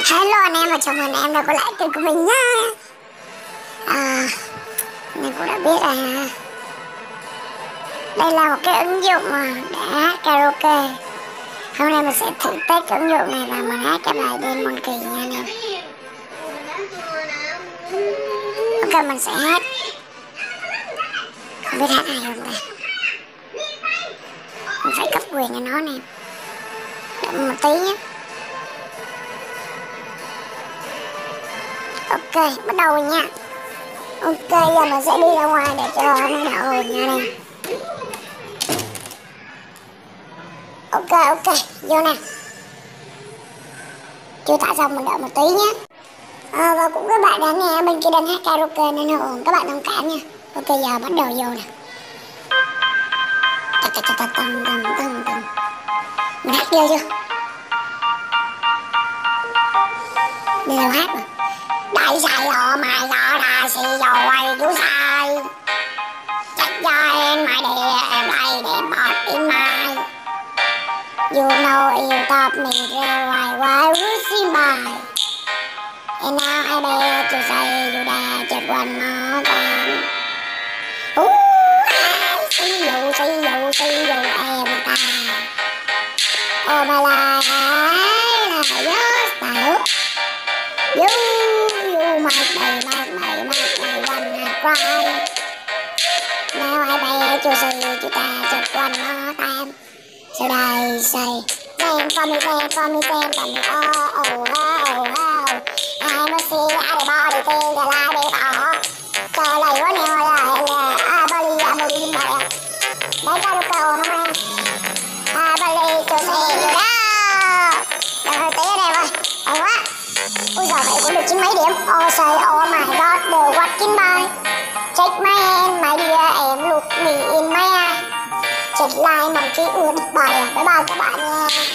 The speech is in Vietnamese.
Hello anh em và chào mừng em đã quay lại kênh của mình nhá. Mình cũng đã biết là đây là một cái ứng dụng để hát karaoke. Hôm nay mình sẽ thử test cái ứng dụng này và mình hát cái bài Đêm Môn Kỳ nha anh em. Ok, mình sẽ hát. Không biết hát hay không ta. Mình phải cấp quyền cho nó nè. Đợi một tí nhé. Ok, bắt đầu rồi nha. Ok, giờ mình sẽ đi ra ngoài để cho nó đỡ ồn nha đây. Ok, vô nè. Chưa tải xong mình đợi một tí nhé. Và cũng các bạn đang nghe bên kia đang hát karaoke nên nó ồn, các bạn thông cảm nha. Ok, giờ bắt đầu vô nè. Mình hát vô chưa? Đi đâu hát mà. Đại sai họ mày rõ ra xì dầu quay chú sai. Chắc cho em mày để em lại để bọt in mai. You know you taught me the right way to see my. And now I beg to say you that just one more time. See you every time. Oh my life, I love your style. You make me wanna cry. Now I beg to say you that just one more time. So I say, stand for me, oh. I must see everybody think that I be bỏ. Trời lại quá nhiều là bali mẹ. Đấy có được cầu không em? Bali cho xe nhiều đó. Đừng hơi tí ở đây thôi. Quá. Ui giời, vậy cũng được 9 mấy điểm. Oh my god, đều quát 9 bài. Check my hand, my dear, em look me in my eye. Check like một ký ưa bài. Bye bye các bạn nha.